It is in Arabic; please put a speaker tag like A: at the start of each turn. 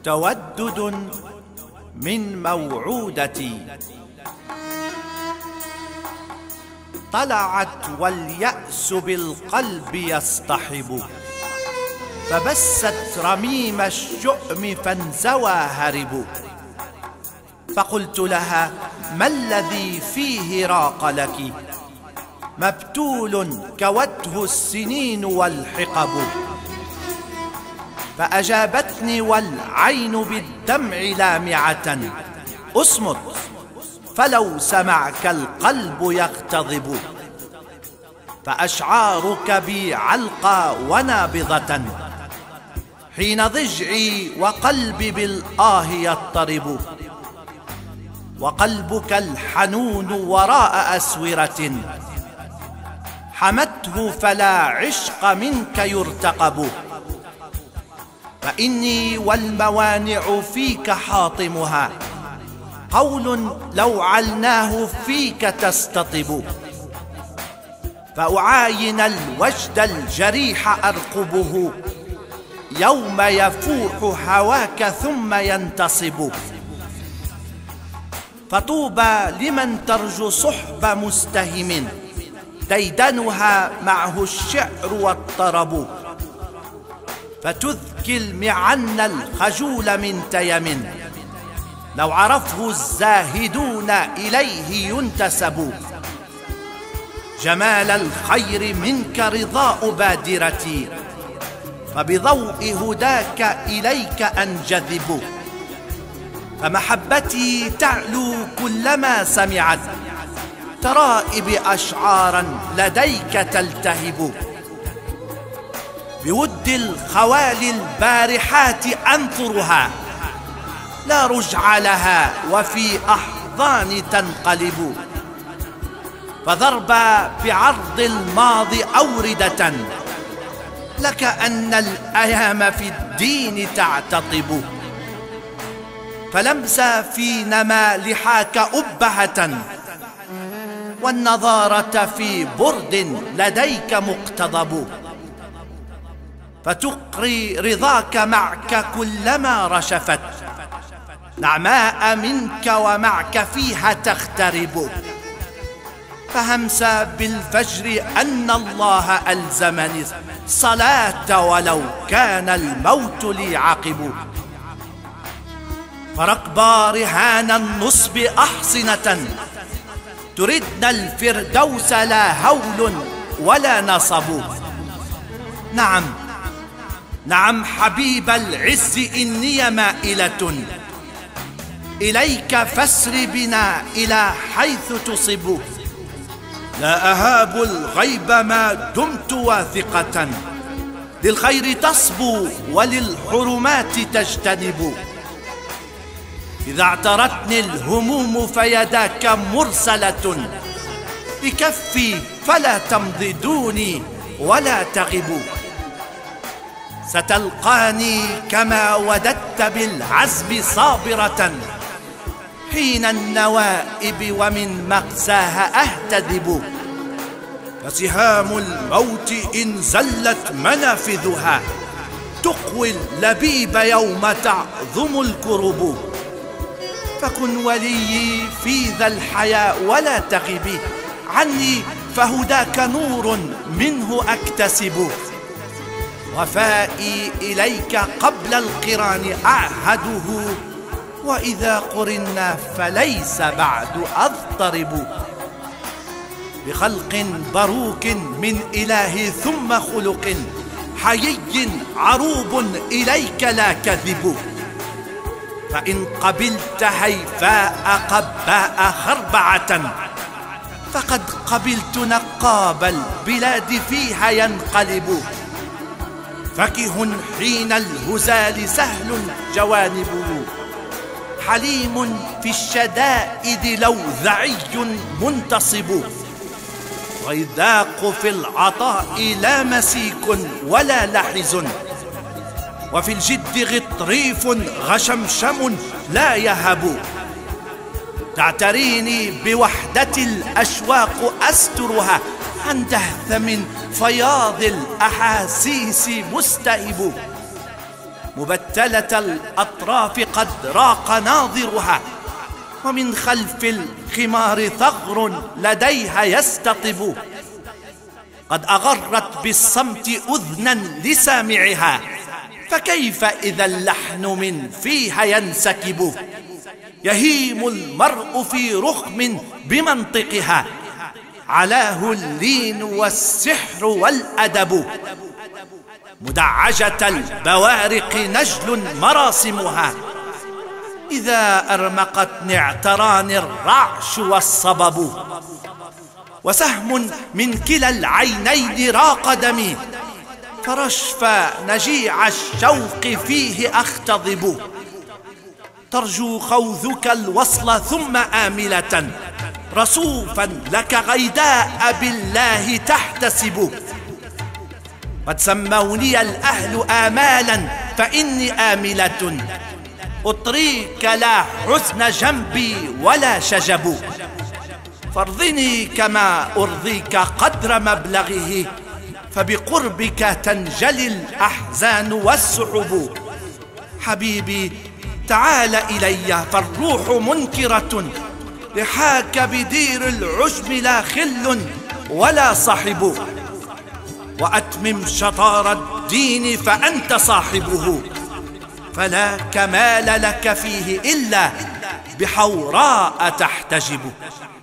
A: تودد من موعودتي. طلعت واليأس بالقلب يصطحب، فبست رميم الشؤم فانزوى هرب. فقلت لها: ما الذي فيه راق لك؟ مبتول كوته السنين والحقب. فأجابتني والعين بالدمع لامعة: اصمت، فلو سمعك القلب يغتضب. فأشعارك بي علقى ونابضة، حين ضجعي وقلبي بالآه يضطرب. وقلبك الحنون وراء أسورة، حمته فلا عشق منك يرتقب. فإني والموانع فيك حاطمها، قول لو علناه فيك تستطب. فأعاين الوجد الجريح أرقبه، يوم يفوح هواك ثم ينتصب. فطوبى لمن ترجو صحب مستهم، ديدنها معه الشعر والطرب. فتذكي المعن الخجول من تيم، لو عرفه الزاهدون إليه ينتسب. جمال الخير منك رضاء بادرتي، فبضوء هداك إليك أنجذب. فمحبتي تعلو كلما سمعت ترائب أشعارا لديك تلتهب. بود الخوالي البارحات أنثرها، لا رجع لها وفي أحضان تنقلب. فضربا بعرض الماضي أوردة، لكأن الأيام في الدين تعتطب. فلمسا في نما لحاك أبهة، والنضارة في برد لديك مقتضب. فتقري رضاك معك كلما رشفت، نعماء منك ومعك فيها تخترب. فهمس بالفجر أن الله ألزمني الصلاة ولو كان الموت لي عقب. فركبا رهان النصب أحصنة، تردن الفردوس لا هول ولا نصب. نعم نعم حبيب العز، إني مائلة إليك، فاسر بنا إلى حيث تصب. لا أهاب الغيب ما دمت واثقة، للخير تصبو وللحرمات تجتنب. إذا اعترتني الهموم فيداك مرسلة، بكفي فلا تمضي دوني ولا تغب. ستلقاني كما وددت بالعزم صابرة، حين النوائب ومن مغزاها أهتذب. فسهام الموت إن زلت منافذها، تقوي اللبيب يوم تعظم الكرب. فكن وليي في ذا الحياء ولا تغبي عني، فهداك نور منه أكتسب. وفائي إليك قبل القران أعهده، وإذا قرنا فليس بعد أضطرب. بخلق بروك من إله ثم خلق حيي عروب إليك لا كذب. فإن قبلت هيفاء قباء خربعة، فقد قبلت نقاب البلاد فيها ينقلب. فكه حين الهزال سهل جوانبه، حليم في الشدائد لوذعي منتصب. غيذاق في العطاء لا مسيك ولا لحز، وفي الجد غطريف غشمشم لا يهب. تعتريني بوحدة الأشواق أسترها، عن دهث من فياض الأحاسيس مستئب. مبتلة الأطراف قد راق ناظرها، ومن خلف الخمار ثغر لديها يستطب، قد أغرت بالصمت أذنا لسامعها، فكيف إذا اللحن من فيها ينسكب؟ يهيم المرء في رخم بمنطقها، علاه اللين والسحر والأدب، مدعجة البوارق نجل مراسمها، إذا أرمقتني اعتراني الرعش والصبب، وسهم من كلا العينين راق دمي، فرشف نجيع الشوق فيه أختضب، ترجو خوذك الوصل ثم آملة، رصوفا لك غيداء بالله تحتسب، قد سموني الأهل آمالا فإني آملة، أطريك لا حزن جنبي ولا شجب، فارضني كما أرضيك قدر مبلغه، فبقربك تنجلي الأحزان والسحب، حبيبي تعال إلي فالروح منكرة، لحاك بدير العجم لا خل ولا صاحب، وأتمم شطار الدين فأنت صاحبه، فلا كمال لك فيه إلا بحوراء تحتجب.